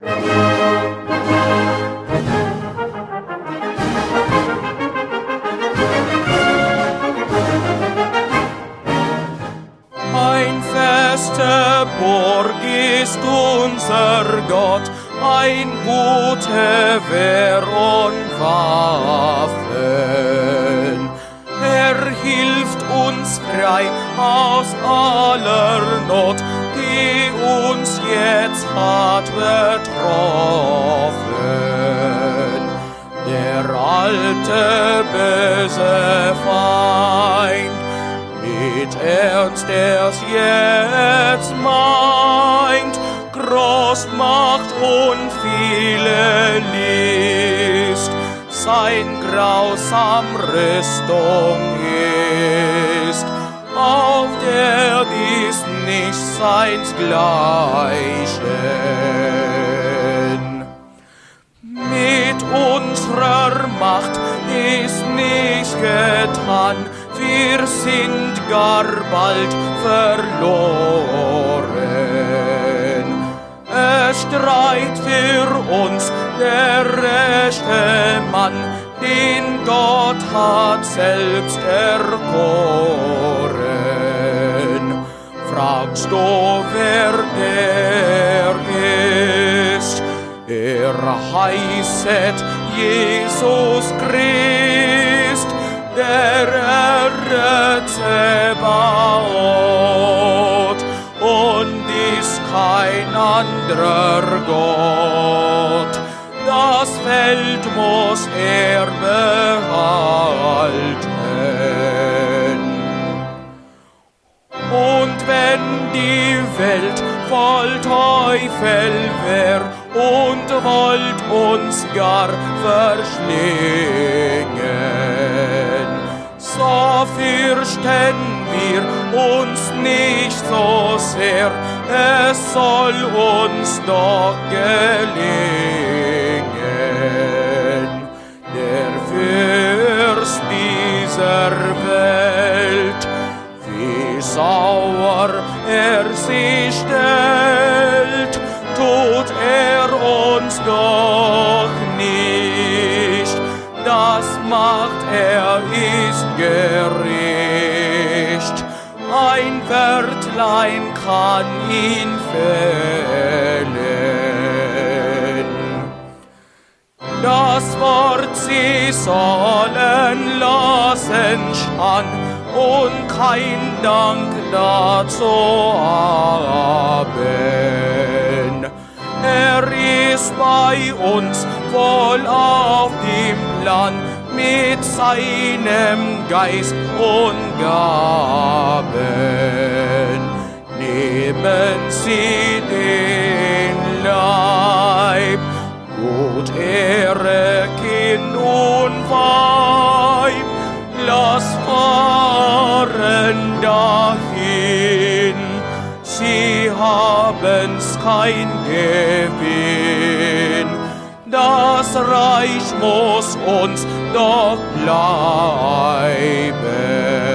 Ein feste Burg ist unser Gott, ein gute Wehr und Waffen. Er hilft uns frei aus aller Not, die uns jetzt hat betroffen. Der alte böse Feind mit Ernst er's jetzt meint, Großmacht und viele List, sein grausam Rüstung ist, auf der dies nicht seinsgleichen. Mit unserer Macht ist nichts getan, wir sind gar bald verloren. Es streit für uns der rechte Mann, den Gott hat selbst erkoren. Fragst du, wer der ist? Er heißet Jesus Christ, der Herr Zebaoth, und ist kein anderer Gott. Das Feld muss er behalten. Und wenn die Welt voll Teufel wär und wollt uns gar verschlingen, so fürchten wir uns nicht so sehr, es soll uns doch gelingen. Der Fürst dieser Welt, wie sauer er sich stellt, tut er uns doch nicht. Das macht er, ist gerecht. Ein Wörtlein kann ihn fällen. Das Wort sie sollen lassen schauen und kein Dank dazu haben. Er ist bei uns voll auf dem Plan mit seinem Geist und Gaben. Nehmen Sie den Leib, gut Ehre, Kind und Weib, lass fahren dahin, sie haben's kein Gewinn. Das Reich muss uns doch bleiben.